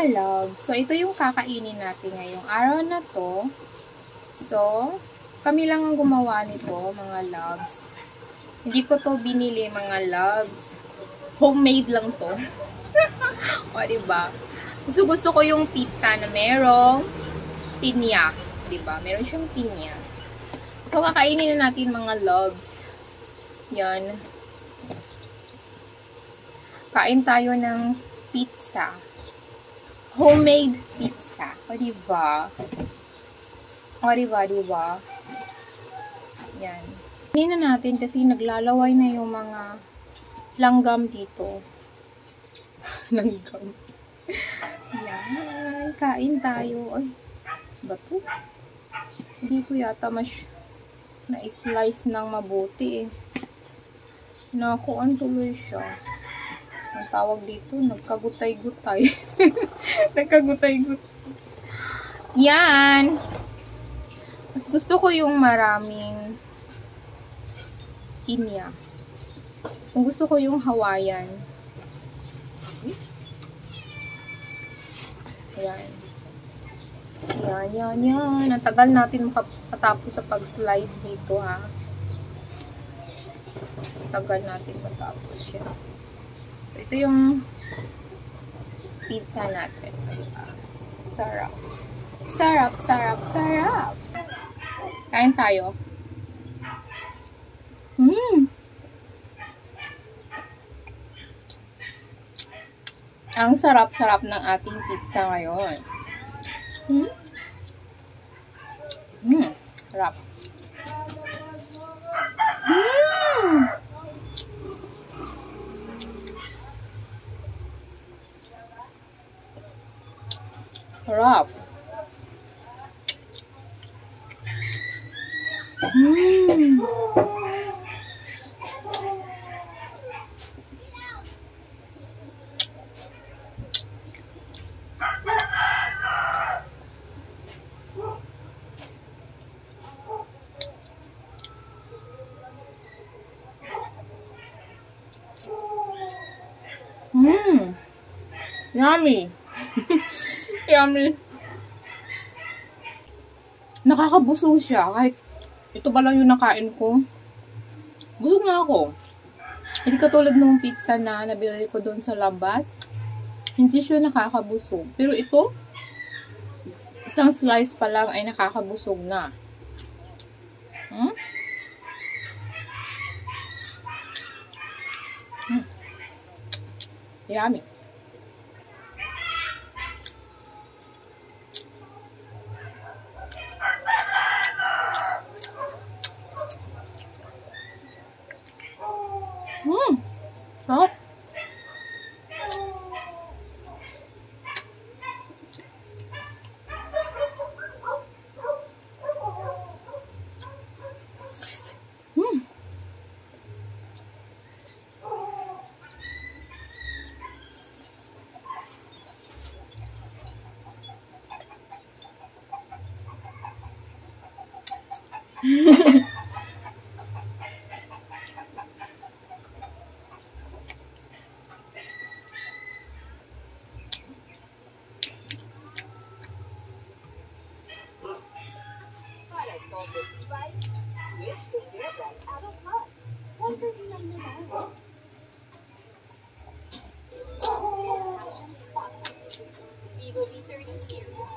loves, so ito yung kakainin natin ngayong araw na to. So, kami lang ang gumawa nito, mga loves. Hindi ko to binili, mga loves. Homemade lang to. O, diba? Gusto ko yung pizza na merong pinya. Diba? Meron siyang pinya. So, kakainin na natin, mga loves. Yan. Kain tayo ng pizza. Homemade pizza. O, diba? O, diba? Yan. Kainin na natin kasi naglalaway na yung mga langgam dito. Langgam. Yan. Kain tayo. Ay, bato. Hindi ko yata na-slice ng mabuti eh. Nakuan tuloy siya. Ang tawag dito, nagkagutay-gutay. Nagkagutay-gutay. Yan. Mas gusto ko yung maraming pinya. Kung gusto ko yung Hawaiian. Yan. Yan. Ang tagal natin makatapos sa pag-slice dito, ha. Tagal natin matapos siya. Ito yung pizza natin. Sarap. Sarap. Kain tayo. Ang sarap-sarap ng ating pizza ngayon. Sarap. Sarap. Yummy. Yummy. Nakakabusog siya. Kahit ito pa lang yung nakain ko. Busog na ako. Hindi katulad ng pizza na nabili ko doon sa labas. Hindi siya nakakabusog. Pero ito, isang slice pa lang ay nakakabusog na. Yummy. Sarap. Switch to Fairbrand Adult Plus. $139 na lang. Passion Spotlight. Vivo V30 series.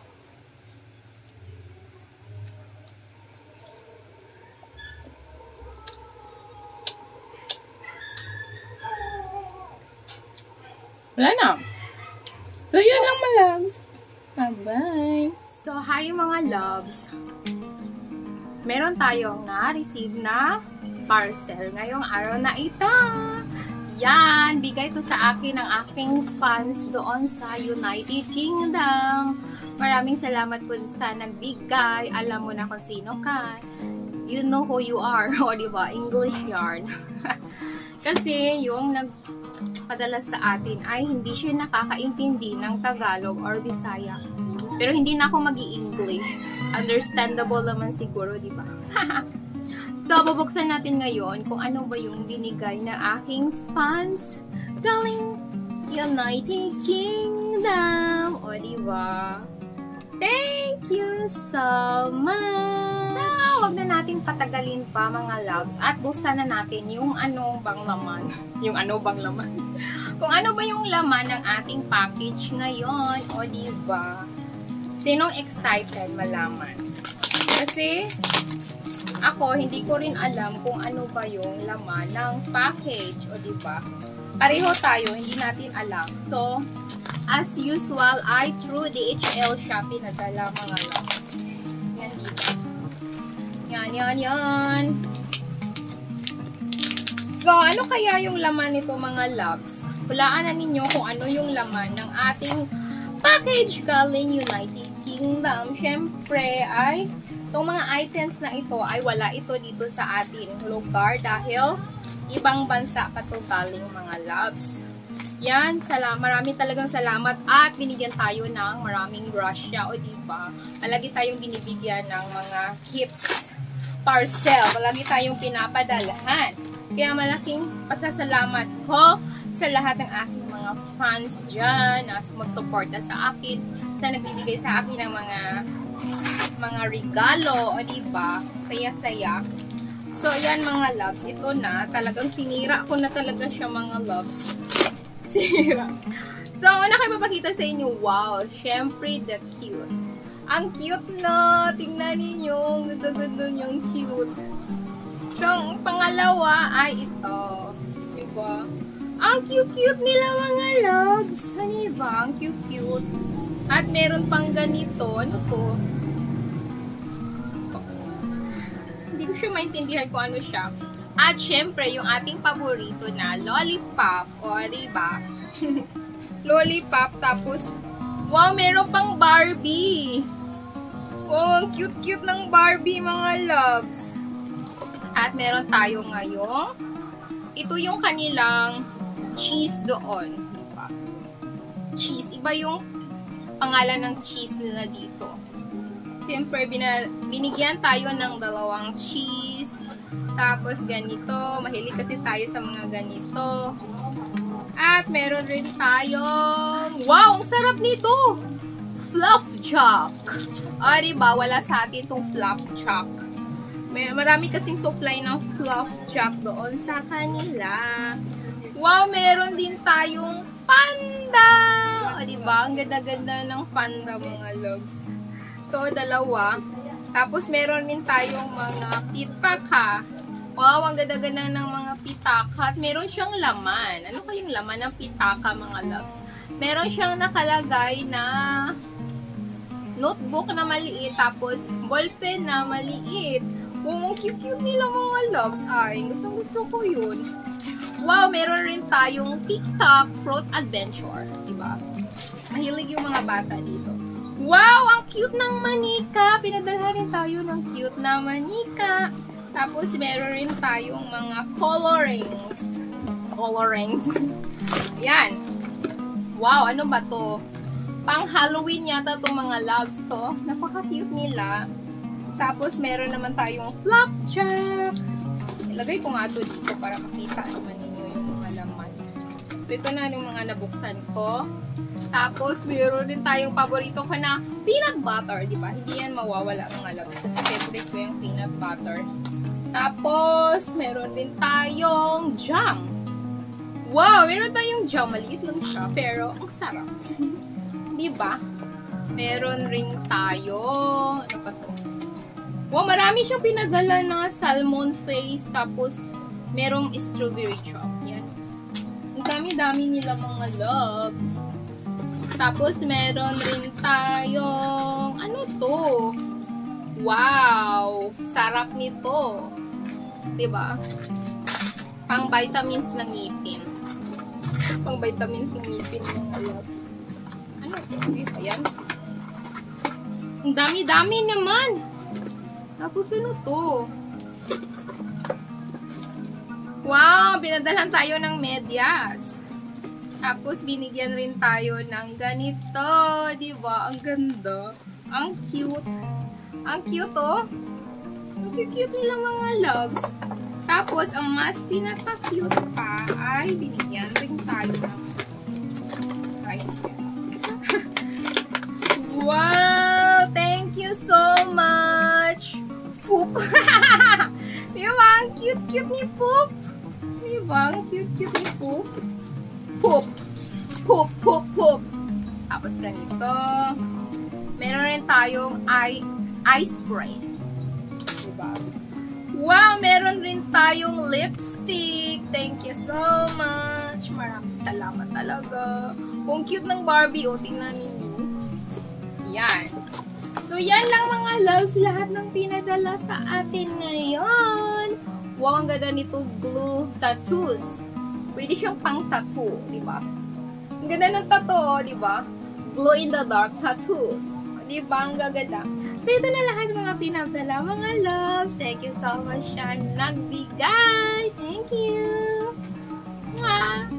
Wala na. So, yun lang, mga loves. Bye-bye. So, hi mga loves. Meron tayong na-receive na parcel ngayong araw na ito. Yan, bigay to sa akin ng aking fans doon sa United Kingdom. Maraming salamat po sa nagbigay. Alam mo na kung sino ka. You know who you are. O, diba? English yarn. Kasi yung nagpadala sa atin ay hindi siya nakakaintindi ng Tagalog or Bisaya. Pero hindi na ako mag-i-English. Understandable naman siguro, di ba? So, bubuksan natin ngayon kung ano ba yung binigay na aking fans galing United Kingdom. diba? Thank you so much! So, wag na natin patagalin pa mga loves at buksan na natin yung ano bang laman. Yung ano bang laman. Kung ano ba yung laman ng ating package ngayon. O diba? Sinong excited malaman? Kasi, ako, hindi ko rin alam kung ano ba yung laman ng package. O diba? Pareho tayo, hindi natin alam. So, as usual, I through DHL Shopee nadala mga loves. Yan dito. Yan. So, ano kaya yung laman nito mga loves? Hulaan na ninyo kung ano yung laman ng ating package galing United Kingdom. Siyempre ay itong mga items na ito ay wala ito dito sa ating lugar dahil ibang bansa pa ito galing mga loves. Yan, marami talagang salamat at binigyan tayo ng maraming grasya o diba? Malagi tayong binibigyan ng mga gifts, parcel, malagi tayong pinapadalahan. Kaya malaking pasasalamat ko sa lahat ng aking mga fans dyan na sumusuporta sa akin, sa nagbibigay sa akin ng mga regalo, o diba? Saya-saya. So, yan mga loves. Ito na. Talagang sinira ko na talaga siya mga loves. Sira. So, una kayo papakita sa inyo. Wow! Syempre, the cute. Ang cute na! Tingnan ninyo. Ganda-ganda niyang cute. So, ang pangalawa ay ito. Diba? Ang cute-cute nila mga loves. Diba? Ang cute-cute. At meron pang ganito. Ano to? Hindi ko siya maintindihan kung ano siya. At syempre, yung ating paborito na lollipop. O, diba? Lollipop. Tapos, wow, meron pang Barbie. Wow, ang cute-cute ng Barbie, mga loves. At meron tayo ngayong, ito yung kanilang cheese doon. Diba? Cheese. Iba yung pangalan ng cheese nila dito. Siyempre, binigyan tayo ng 2 cheese. Tapos, ganito. Mahilig kasi tayo sa mga ganito. At, meron rin tayong... Wow! Ang sarap nito! Flapjack! Diba? Wala sa atin itong flapjack. Marami kasing supply ng flapjack doon sa kanila. Wow! Meron din tayong panda! Diba? Ang ganda-ganda ng panda, mga logs. Ito, 2. Tapos, meron din tayong mga pitaka. Wow, ang ganda-ganda ng mga pitaka. At meron siyang laman. Ano kayong laman ng pitaka, mga loves? Meron siyang nakalagay na notebook na maliit. Tapos, ballpen na maliit. Wow, ang cute-cute nila mga loves. Ay, gusto ko yun. Wow, meron rin tayong TikTok Fruit Adventure. Diba? Mahilig yung mga bata dito. Wow, ang cute ng manika. Pinadala rin tayo ng cute na manika. Tapos, meron rin tayong mga colorings. Yan. Wow, ano ba to? Pang Halloween yata itong mga loves to. Napaka-cute nila. Tapos, meron naman tayong flapjack. Ilagay ko nga ito dito para makita naman ninyo yung mga laman. So, ito na yung mga nabuksan ko. Tapos, meron din tayong paborito ko na peanut butter, di ba? Hindi yan mawawala mga loves kasi favorite ko yung peanut butter. Tapos, meron din tayong jam. Wow, meron tayong jam. Maliit lang siya, pero ang sarap. Di ba? Meron rin tayo, ano pa to? Wow, marami siyang pinadala na salmon face. Tapos, merong strawberry chop. Yan. Ang dami-dami nila mga loves. Tapos, meron rin tayong, ano to? Wow! Sarap nito. Diba? Pang vitamins ng ngipin. Pang vitamins ng ngipin mga loves. Ano to? Ayan. Ang dami-dami naman. Tapos, ano to? Wow! Pinadalhan tayo ng medyas. Tapos, binigyan rin tayo ng ganito. Diba? Ang ganda. Ang cute. Ang cute, oh. Ang cute nila mga loves. Tapos, ang mas pinaka-cute pa ay binigyan rin tayo ng right here. cute-cute ni Poop. Diba? Ang cute-cute ni Poop. Poop. Poop, poop, poop. Tapos ganito. Meron rin tayong eye spray. Diba? Wow! Meron rin tayong lipstick. Thank you so much. Maraming salamat talaga. Kung cute ng Barbie, o, tingnan ninyo. Yan. So, yan lang mga loves. Lahat ng pinadala sa atin ngayon. Wow, ang ganda nito. Glue tattoos. Pwede siyang pang tattoo, diba? Ang ganda ng tattoo, diba? Glow in the dark tattoos. Diba? Ang gaganda. So, ito na lahat mga pinadala, mga loves. Thank you so much siya nagbigay. Thank you. Mwah!